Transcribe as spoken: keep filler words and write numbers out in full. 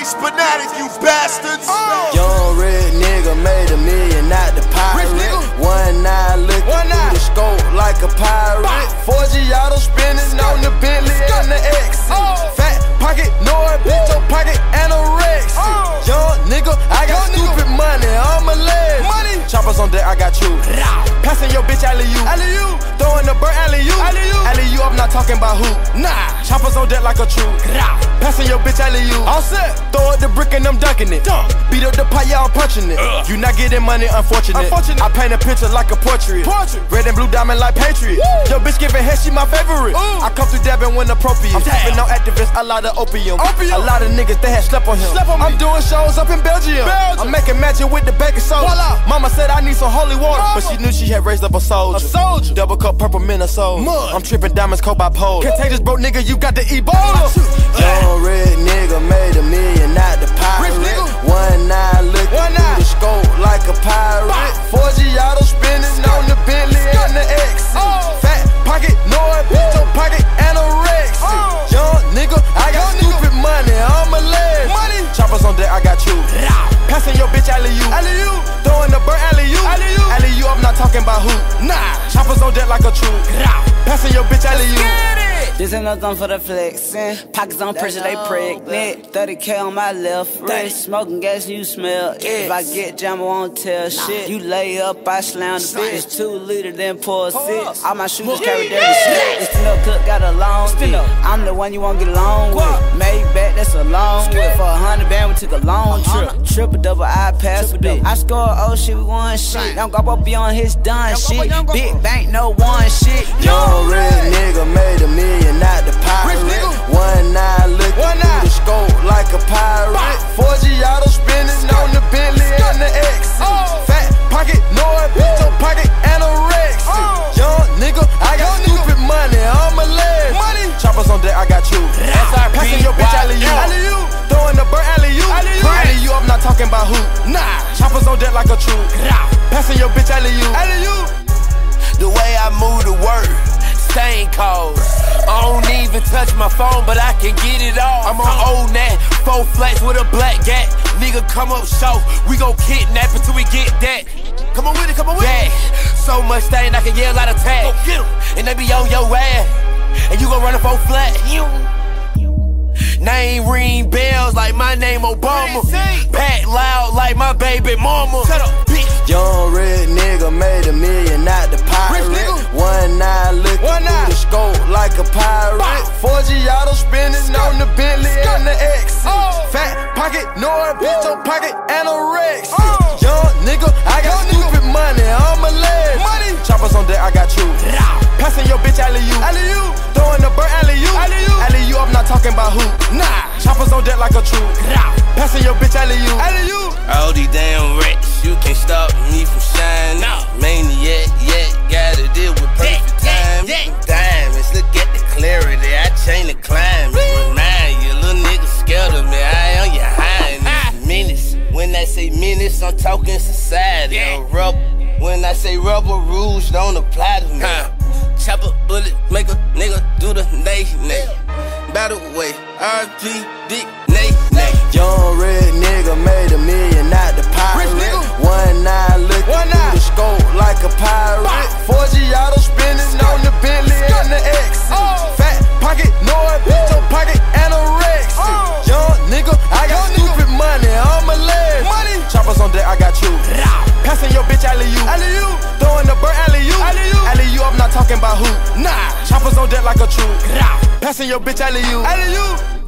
Spinatic, you bastards. Oh. Young red nigga made a million out the pirate. One eye looking One through the scope like a pirate. four G auto spinning on the Bentley and the Exit. Oh. Fat pocket, no bitch, your pocket anorexic. Oh. Young nigga, I got Young stupid nigga. money, I'm a legend. Money. Choppers on deck, I got you. Passing your bitch alley-oop. Alley-oop. Throwing the bird alley-oop. Alley-oop. Alley-oop, I'm not talking about who. Nah. Choppers on deck like a troop. Passing your bitch alley-oop. All set. Throw it the brick and I'm dunking it. Dunk. Beat up the pot, yeah, I'm punching it. Ugh. You not getting money, unfortunate. unfortunate. I paint a picture like a portrait. portrait. Red and blue diamond like Patriot. Woo. Your bitch giving head, she my favorite. Ooh. I come through dabbing when appropriate. I'm tapping on activists, a lot of opium. opium. A lot of niggas, they had slept on him. Slept on I'm doing shows up in Belgium. Belgium. I'm making magic with the baking soda. Voila. Mama said I need some holy water, Mama. But she knew she had raised up a soldier. A soldier. Double cup purple Minnesota. Mud. I'm tripping diamonds cold bipolar. Contagious broke nigga, you got the Ebola. Young red nigga made a million out the pirate. One eye looking One through eye. the scope like a pirate. four G auto spinning on the Bentley and the Exit. Oh. Fat pocket, no bitch, your pocket anorexic. Oh. Young nigga, I got Young stupid nigga. money, I'm a legend. Money. Choppers on deck, I got you. Passing your bitch alley-oop. Alley-oop. Throwing the bird alley-oop. Alley-oop. Alley-oop, I'm not talking about who. Nah. Choppers on deck like a troop. Passing your bitch alley-oop. This ain't nothing for the flexing. Pockets on pressure, they pregnant. thirty K on my left wrist. Smoking gas, you smell it. If I get jammed, I won't tell shit. You lay up, I slam the bitch. Two liter, then pour six. All my shooters carry dirty shit. It's the no cook, got a long dick. I'm the one you won't get along with. Made back, that's a long whip. For a hundred band, we took a long trip. Triple double, I pass a bit. I score, oh shit, we won shit. Don't go be on his done shit. Big bank, no one shit. Young red nigga made a million out the pirate. One eye looking One through eye. the scope like a pirate. four G auto spinning on the Bentley and the Exit. Oh. Fat pocket, no bitch, your pocket anorexic. Oh. Young nigga, I got Young stupid nigga. money, I'm a legend. Money. Choppers on deck, I got you. Passing your bitch alley-oop. Alley-oop. Throwing the bird alley-oop. Alley-oop. Alley-oop, I'm not talking about who. Nah. Choppers on deck like a troop. Passing your bitch alley-oop. Alley-oop. The way I move to work, stain calls. I don't even touch my phone, but I can get it all. I'm on old Nat, four flats with a black gat. Nigga come up show, we gon' kidnap until we get that. Come on with it, come on with yeah. it. So much stain, I can yell out attack. Go get 'em. And they be on your ass, and you gon' run a four flat. Name ring bells like my name Obama. Pack loud like my baby mama. Shut up, bitch. Young red nigga made a million out the pirate. One eye looking One through eye. the scope like a pirate. four G auto spinning on the Bentley and the Exit. Oh. Fat pocket, no bitch, your pocket anorexic. Oh. Young nigga, I got Young stupid nigga. money, I'm a legend. Money. Choppers on deck, I got you. Passing your bitch alley-oop. Alley-oop. Throwing the bird alley-oop. Alley-oop. Alley-oop, I'm not talking about who. Nah. Choppers on deck like a troop. Passing your bitch alley-oop. Alley-oop. All these damn rats, you can't stop me from shining. No. Maniac, yeah, gotta deal with perfect time. Yeah, yeah. Diamonds, look at the clarity. I change the climate. Remind you, little nigga scared of me. I am your highness. Menace. When I say menace, I'm talking society. Yeah. Rubber. When I say rubber, rules don't apply to me. Huh. Chopper, bullet, make a nigga do the nay, nay. By the way, R P, Dick, nay, nay. Young red nigga made a million out the pirate. One eye looking One through eye. the scope like a pirate. four G auto spinning on the Bentley and the Exit. Oh. Fat pocket, no bitch, your pocket anorexic. Oh. Young nigga, I got Young stupid nigga. money, I'm a legend. Money. Choppers on deck, I got you. Passing your bitch alley-oop. Alley-oop. Throwing the bird alley-oop. Alley-oop. Alley-oop, I'm not talking about who. Nah. Choppers on deck like a troop. Passing your bitch alley-oop. Alley-oop.